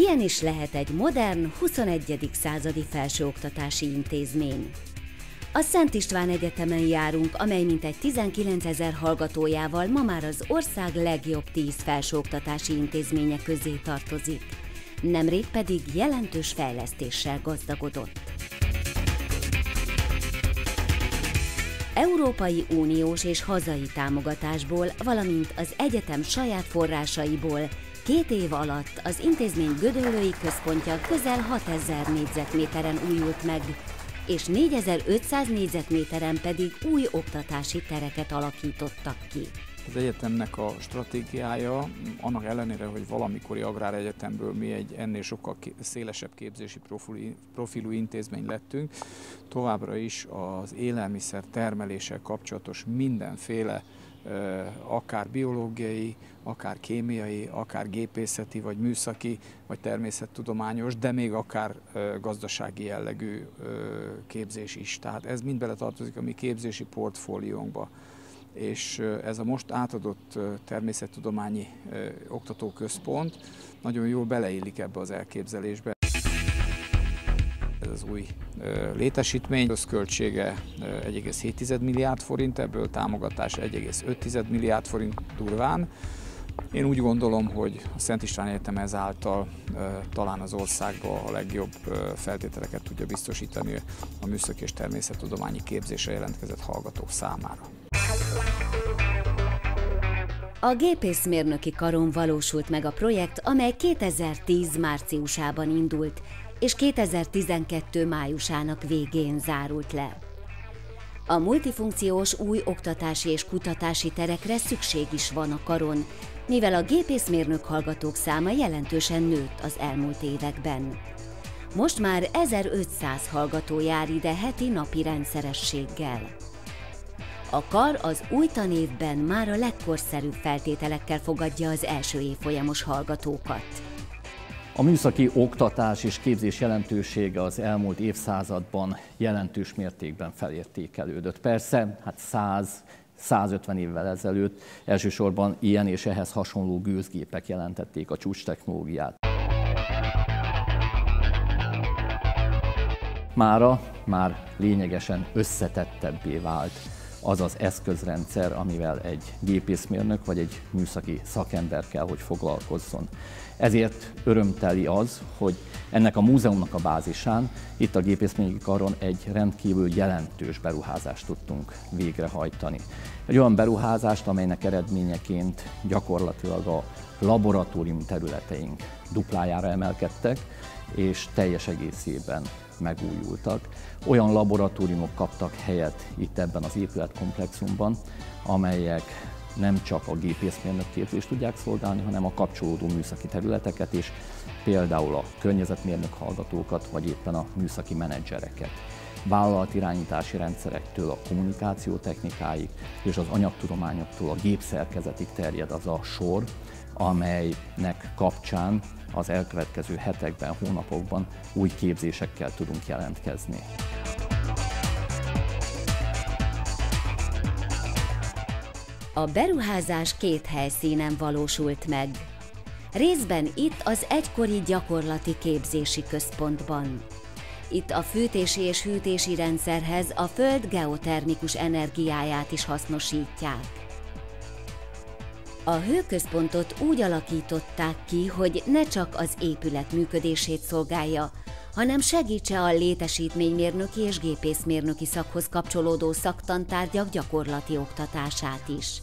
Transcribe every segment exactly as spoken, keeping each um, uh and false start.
Milyen is lehet egy modern, huszonegyedik századi felsőoktatási intézmény? A Szent István Egyetemen járunk, amely mintegy tizenkilencezer hallgatójával ma már az ország legjobb tíz felsőoktatási intézménye közé tartozik. Nemrég pedig jelentős fejlesztéssel gazdagodott. Európai Uniós és hazai támogatásból, valamint az egyetem saját forrásaiból két év alatt az intézmény Gödöllői központja közel hatezer négyzetméteren újult meg, és négyezer-ötszáz négyzetméteren pedig új oktatási tereket alakítottak ki. Az egyetemnek a stratégiája, annak ellenére, hogy valamikori agráregyetemről mi egy ennél sokkal szélesebb képzési profilú intézmény lettünk, továbbra is az élelmiszer termeléssel kapcsolatos mindenféle, akár biológiai, akár kémiai, akár gépészeti, vagy műszaki, vagy természettudományos, de még akár gazdasági jellegű képzés is. Tehát ez mind beletartozik a mi képzési portfóliónkba. És ez a most átadott természettudományi oktatóközpont nagyon jól beleillik ebbe az elképzelésbe. Ez az új létesítmény, összköltsége egy egész hét milliárd forint, ebből támogatás egy egész öt milliárd forint durván. Én úgy gondolom, hogy a Szent István Egyetem ezáltal talán az országban a legjobb feltételeket tudja biztosítani a műszaki és természettudományi képzésre jelentkezett hallgatók számára. A gépészmérnöki karon valósult meg a projekt, amely kétezer-tíz márciusában indult, és kétezer-tizenkettő májusának végén zárult le. A multifunkciós új oktatási és kutatási terekre szükség is van a karon, mivel a gépészmérnök hallgatók száma jelentősen nőtt az elmúlt években. Most már ezerötszáz hallgató jár ide heti napi rendszerességgel. A kar az új tanévben már a legkorszerűbb feltételekkel fogadja az első évfolyamos hallgatókat. A műszaki oktatás és képzés jelentősége az elmúlt évszázadban jelentős mértékben felértékelődött. Persze, hát száz-százötven évvel ezelőtt elsősorban ilyen és ehhez hasonló gőzgépek jelentették a csúcstechnológiát. Mára már lényegesen összetettebbé vált az az eszközrendszer, amivel egy gépészmérnök vagy egy műszaki szakember kell, hogy foglalkozzon. Ezért örömteli az, hogy ennek a múzeumnak a bázisán, itt a gépészmérnöki karon egy rendkívül jelentős beruházást tudtunk végrehajtani. Egy olyan beruházást, amelynek eredményeként gyakorlatilag a laboratórium területeink duplájára emelkedtek, és teljes egészében megújultak. Olyan laboratóriumok kaptak helyet itt ebben az épületkomplexumban, amelyek nem csak a gépészmérnök képzést tudják szolgálni, hanem a kapcsolódó műszaki területeket is, például a környezetmérnök hallgatókat, vagy éppen a műszaki menedzsereket. Vállalatirányítási rendszerektől a kommunikációtechnikáig és az anyagtudományoktól a gépszerkezetig terjed az a sor, amelynek kapcsán az elkövetkező hetekben, hónapokban új képzésekkel tudunk jelentkezni. A beruházás két helyszínen valósult meg. Részben itt az egykori gyakorlati képzési központban. Itt a fűtési és hűtési rendszerhez a föld geotermikus energiáját is hasznosítják. A hőközpontot úgy alakították ki, hogy ne csak az épület működését szolgálja, hanem segítse a létesítménymérnöki és gépészmérnöki szakhoz kapcsolódó szaktantárgyak gyakorlati oktatását is.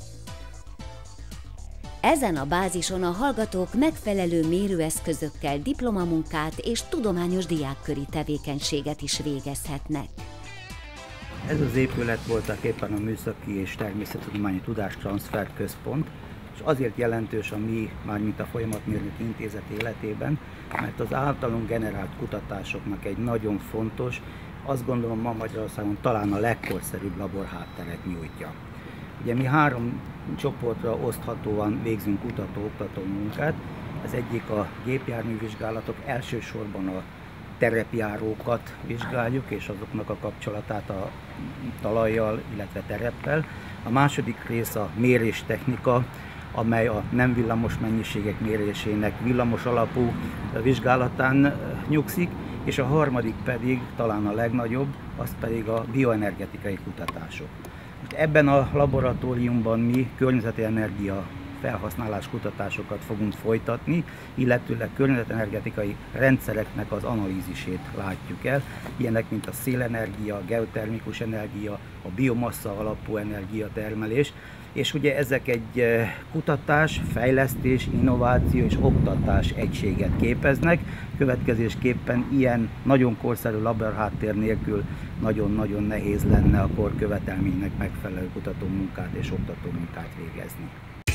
Ezen a bázison a hallgatók megfelelő mérőeszközökkel diplomamunkát és tudományos diákköri tevékenységet is végezhetnek. Ez az épület voltak éppen a Műszaki és Természettudományi Tudástranszfer Központ, és azért jelentős a mi, mármint a Folyamatmérnöki Intézet életében, mert az általunk generált kutatásoknak egy nagyon fontos, azt gondolom ma Magyarországon talán a legkorszerűbb laborhátteret nyújtja. Ugye mi három csoportra oszthatóan végzünk kutató-oktató munkát. Az egyik a gépjárművizsgálatok, elsősorban a terepjárókat vizsgáljuk, és azoknak a kapcsolatát a talajjal, illetve tereppel. A második rész a méréstechnika, amely a nem villamos mennyiségek mérésének villamos alapú vizsgálatán nyugszik, és a harmadik pedig, talán a legnagyobb, az pedig a bioenergetikai kutatások. Most ebben a laboratóriumban mi környezeti energia felhasználás kutatásokat fogunk folytatni, illetőleg környezetenergetikai rendszereknek az analízisét látjuk el, ilyenek mint a szélenergia, a geotermikus energia, a biomassa alapú energiatermelés, és ugye ezek egy kutatás, fejlesztés, innováció és oktatás egységet képeznek, következésképpen ilyen nagyon korszerű laborháttér nélkül nagyon-nagyon nehéz lenne a korkövetelménynek megfelelő kutatómunkát és oktatómunkát végezni.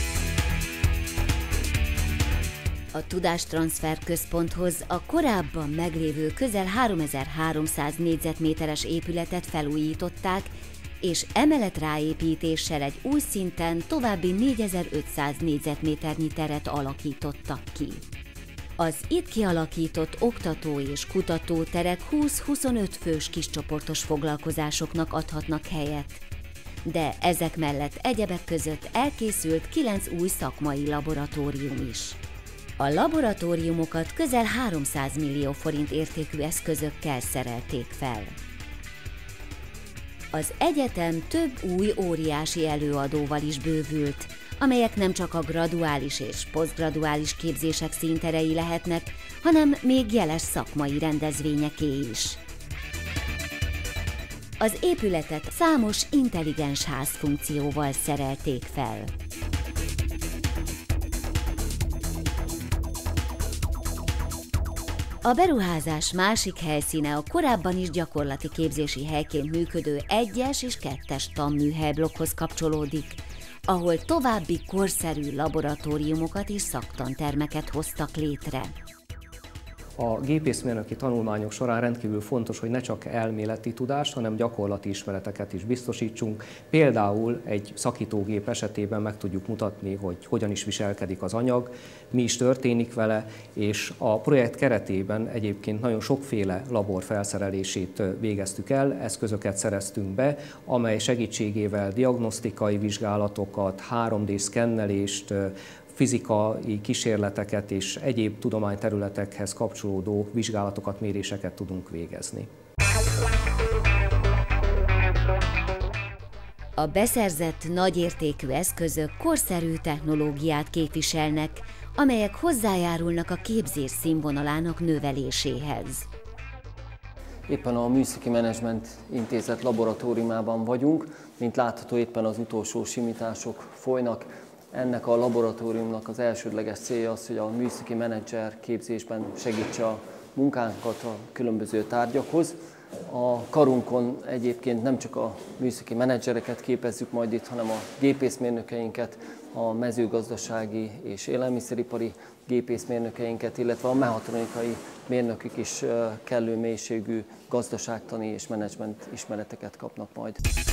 A Tudástranszfer Központhoz a korábban meglévő közel háromezer-háromszáz négyzetméteres épületet felújították, és emeletráépítéssel egy új szinten további négyezer-ötszáz négyzetméternyi teret alakítottak ki. Az itt kialakított oktató és kutatóterek húsz-huszonöt fős kiscsoportos foglalkozásoknak adhatnak helyet, de ezek mellett egyebek között elkészült kilenc új szakmai laboratórium is. A laboratóriumokat közel háromszáz millió forint értékű eszközökkel szerelték fel. Az egyetem több új óriási előadóval is bővült, amelyek nem csak a graduális és posztgraduális képzések színterei lehetnek, hanem még jeles szakmai rendezvényeké is. Az épületet számos intelligens ház funkcióval szerelték fel. A beruházás másik helyszíne a korábban is gyakorlati képzési helyként működő egyes és kettes tanműhelyblokkhoz kapcsolódik, ahol további korszerű laboratóriumokat és szaktantermeket hoztak létre. A gépészmérnöki tanulmányok során rendkívül fontos, hogy ne csak elméleti tudást, hanem gyakorlati ismereteket is biztosítsunk. Például egy szakítógép esetében meg tudjuk mutatni, hogy hogyan is viselkedik az anyag, mi is történik vele, és a projekt keretében egyébként nagyon sokféle labor felszerelését végeztük el, eszközöket szereztünk be, amely segítségével diagnosztikai vizsgálatokat, három dé szkennelést, fizikai kísérleteket és egyéb tudományterületekhez kapcsolódó vizsgálatokat, méréseket tudunk végezni. A beszerzett nagyértékű eszközök korszerű technológiát képviselnek, amelyek hozzájárulnak a képzés színvonalának növeléséhez. Éppen a Műszaki Menedzsment Intézet laboratóriumában vagyunk, mint látható éppen az utolsó simítások folynak. Ennek a laboratóriumnak az elsődleges célja az, hogy a műszaki menedzser képzésben segítse a munkánkat a különböző tárgyakhoz. A karunkon egyébként nem csak a műszaki menedzsereket képezzük majd itt, hanem a gépészmérnökeinket, a mezőgazdasági és élelmiszeripari gépészmérnökeinket, illetve a mechatronikai mérnökök is kellő mélységű gazdaságtani és menedzsment ismereteket kapnak majd.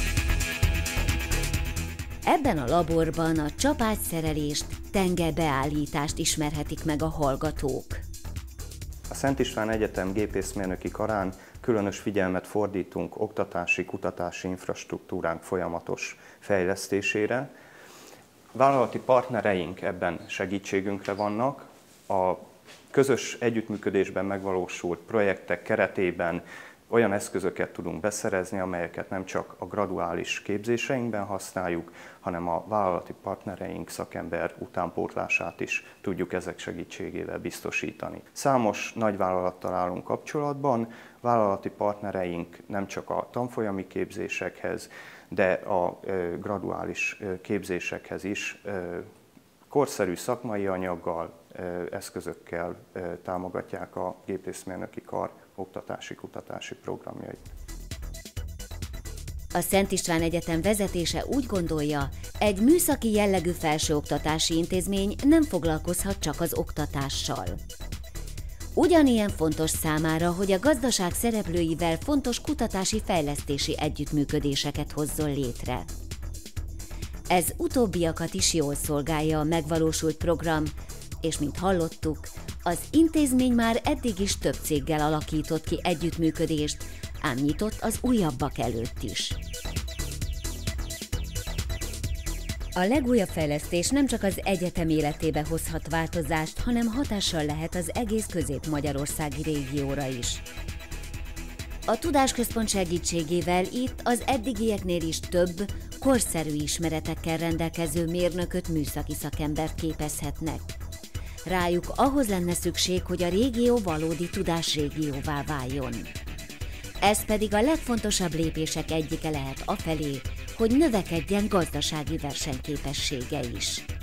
Ebben a laborban a csapágyszerelést, tengerbeállítást ismerhetik meg a hallgatók. A Szent István Egyetem gépészmérnöki karán különös figyelmet fordítunk oktatási, kutatási infrastruktúránk folyamatos fejlesztésére. Vállalati partnereink ebben segítségünkre vannak. A közös együttműködésben megvalósult projektek keretében olyan eszközöket tudunk beszerezni, amelyeket nem csak a graduális képzéseinkben használjuk, hanem a vállalati partnereink szakember utánpótlását is tudjuk ezek segítségével biztosítani. Számos nagyvállalattal állunk kapcsolatban, vállalati partnereink nem csak a tanfolyami képzésekhez, de a graduális képzésekhez is korszerű szakmai anyaggal, eszközökkel támogatják a gépészmérnöki kar oktatási-kutatási programjait. A Szent István Egyetem vezetése úgy gondolja, egy műszaki jellegű felsőoktatási intézmény nem foglalkozhat csak az oktatással. Ugyanilyen fontos számára, hogy a gazdaság szereplőivel fontos kutatási-fejlesztési együttműködéseket hozzon létre. Ez utóbbiakat is jól szolgálja a megvalósult program, és mint hallottuk, az intézmény már eddig is több céggel alakított ki együttműködést, ám nyitott az újabbak előtt is. A legújabb fejlesztés nem csak az egyetem életébe hozhat változást, hanem hatással lehet az egész közép-magyarországi régióra is. A Tudásközpont segítségével itt az eddigieknél is több, korszerű ismeretekkel rendelkező mérnököt, műszaki szakembert képezhetnek. Rájuk ahhoz lenne szükség, hogy a régió valódi tudásrégióvá váljon. Ez pedig a legfontosabb lépések egyike lehet afelé, hogy növekedjen gazdasági versenyképessége is.